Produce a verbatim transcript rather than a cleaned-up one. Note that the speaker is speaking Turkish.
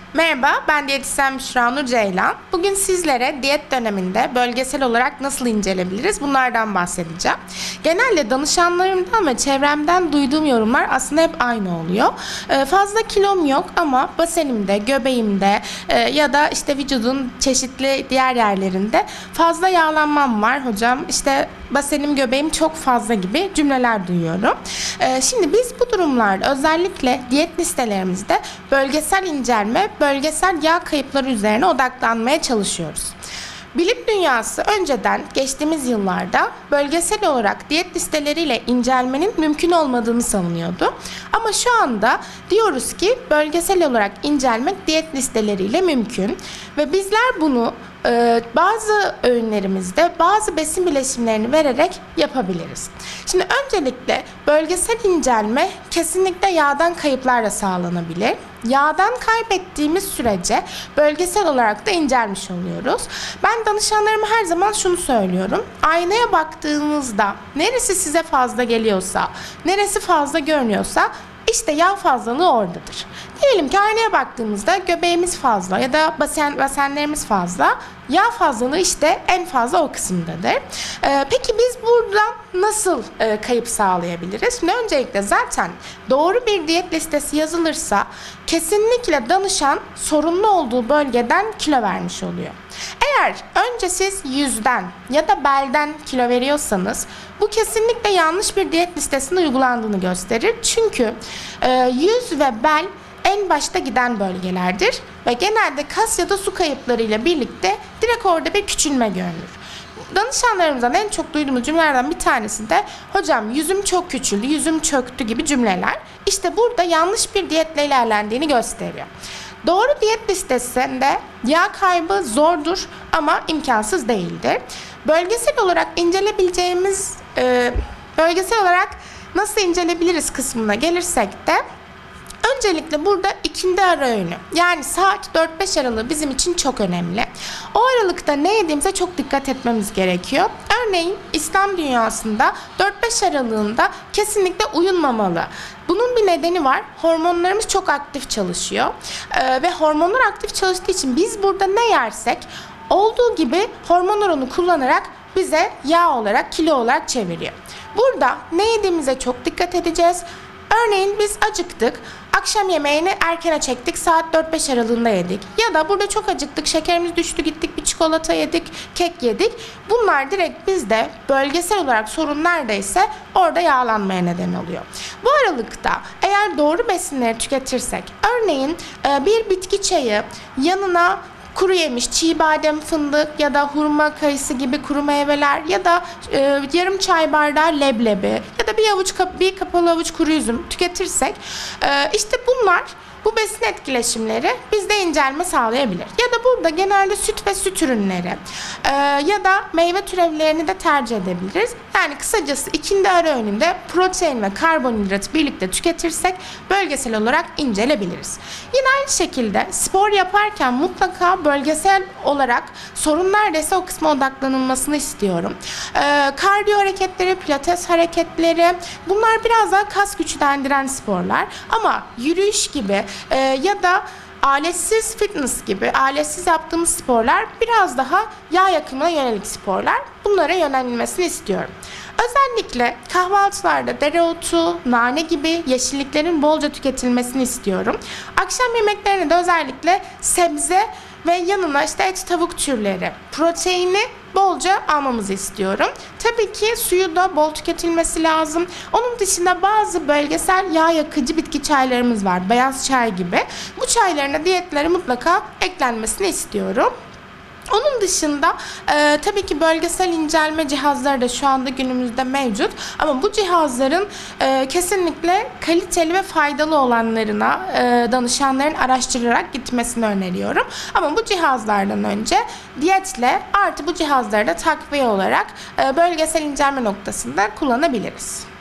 Merhaba, ben diyetisyen Büşra Nur Ceylan. Bugün sizlere diyet döneminde bölgesel olarak nasıl incelebiliriz bunlardan bahsedeceğim. Genelde danışanlarımdan ve çevremden duyduğum yorumlar aslında hep aynı oluyor. Ee, fazla kilom yok ama basenimde, göbeğimde e, ya da işte vücudun çeşitli diğer yerlerinde fazla yağlanmam var hocam. İşte basenim, göbeğim çok fazla gibi cümleler duyuyorum. Ee, şimdi biz bu durumlarda özellikle diyet listelerimizde bölgesel incelme, bölgesel yağ kayıpları üzerine odaklanmaya çalışıyoruz. Bilim dünyası önceden geçtiğimiz yıllarda bölgesel olarak diyet listeleriyle incelmenin mümkün olmadığını savunuyordu. Ama şu anda diyoruz ki bölgesel olarak incelmek diyet listeleriyle mümkün ve bizler bunu e, bazı öğünlerimizde bazı besin bileşimlerini vererek yapabiliriz. Şimdi öncelikle bölgesel incelme kesinlikle yağdan kayıplarla sağlanabilir. Yağdan kaybettiğimiz sürece bölgesel olarak da incelmiş oluyoruz. Ben danışanlarıma her zaman şunu söylüyorum. Aynaya baktığınızda neresi size fazla geliyorsa, neresi fazla görünüyorsa işte yağ fazlalığı oradadır. Diyelim ki aynaya baktığımızda göbeğimiz fazla ya da basen, basenlerimiz fazla. Yağ fazlalığı işte en fazla o kısımdadır. Ee, peki biz buradan nasıl e, kayıp sağlayabiliriz? Şimdi öncelikle zaten doğru bir diyet listesi yazılırsa kesinlikle danışan sorunlu olduğu bölgeden kilo vermiş oluyor. Eğer önce siz yüzden ya da belden kilo veriyorsanız bu kesinlikle yanlış bir diyet listesinde uygulandığını gösterir. Çünkü e, yüz ve bel en başta giden bölgelerdir ve genelde kas ya da su kayıplarıyla birlikte direkt orada bir küçülme görülür. Danışanlarımızdan en çok duyduğumuz cümlelerden bir tanesi de hocam yüzüm çok küçüldü, yüzüm çöktü gibi cümleler. İşte burada yanlış bir diyetle ilerlendiğini gösteriyor. Doğru diyet listesinde yağ kaybı zordur ama imkansız değildir. Bölgesel olarak inceleyebileceğimiz, e, bölgesel olarak nasıl inceleyebiliriz kısmına gelirsek de öncelikle burada ikindi ara öğünü, yani saat dört beş aralığı bizim için çok önemli. O aralıkta ne yediğimize çok dikkat etmemiz gerekiyor. Örneğin İslam dünyasında dört beş aralığında kesinlikle uyunmamalı. Bunun bir nedeni var. Hormonlarımız çok aktif çalışıyor. Ee, ve hormonlar aktif çalıştığı için biz burada ne yersek olduğu gibi hormon oranı kullanarak bize yağ olarak, kilo olarak çeviriyor. Burada ne yediğimize çok dikkat edeceğiz. Örneğin biz acıktık, akşam yemeğini erkene çektik, saat dört beş aralığında yedik. Ya da burada çok acıktık, şekerimiz düştü, gittik bir çikolata yedik, kek yedik. Bunlar direkt bizde bölgesel olarak sorun neredeyse orada yağlanmaya neden oluyor. Bu aralıkta eğer doğru besinleri tüketirsek, örneğin bir bitki çayı yanına kuru yemiş, çiğ badem, fındık ya da hurma, kayısı gibi kuru meyveler ya da e, yarım çay bardağı leblebi ya da bir avuç bir kapalı avuç kuru üzüm tüketirsek e, işte bunlar, bu besin etkileşimleri bizde incelme sağlayabilir. Ya da burada genelde süt ve süt ürünleri e, ya da meyve türevlerini de tercih edebiliriz. Yani kısacası ikindi ara öğününde protein ve karbonhidrat birlikte tüketirsek bölgesel olarak incelebiliriz. Yine aynı şekilde spor yaparken mutlaka bölgesel olarak sorun neredeyse o kısma odaklanılmasını istiyorum. E, kardiyo hareketleri, pilates hareketleri, bunlar biraz daha kas güçlendiren sporlar ama yürüyüş gibi e, ya da aletsiz fitness gibi aletsiz yaptığımız sporlar biraz daha yağ yakımına yönelik sporlar. Bunlara yönelilmesini istiyorum. Özellikle kahvaltılarda dereotu, nane gibi yeşilliklerin bolca tüketilmesini istiyorum. Akşam yemeklerinde de özellikle sebze ve yanına işte et, tavuk türleri, proteini bolca almamızı istiyorum. Tabii ki suyu da bol tüketilmesi lazım. Onun dışında bazı bölgesel yağ yakıcı bitki çaylarımız var. Beyaz çay gibi. Bu çaylarına diyetlere mutlaka eklenmesini istiyorum. Onun dışında e, tabii ki bölgesel incelme cihazları da şu anda günümüzde mevcut. Ama bu cihazların e, kesinlikle kaliteli ve faydalı olanlarına e, danışanların araştırarak gitmesini öneriyorum. Ama bu cihazlardan önce diyetle artı bu cihazları da takviye olarak e, bölgesel incelme noktasında kullanabiliriz.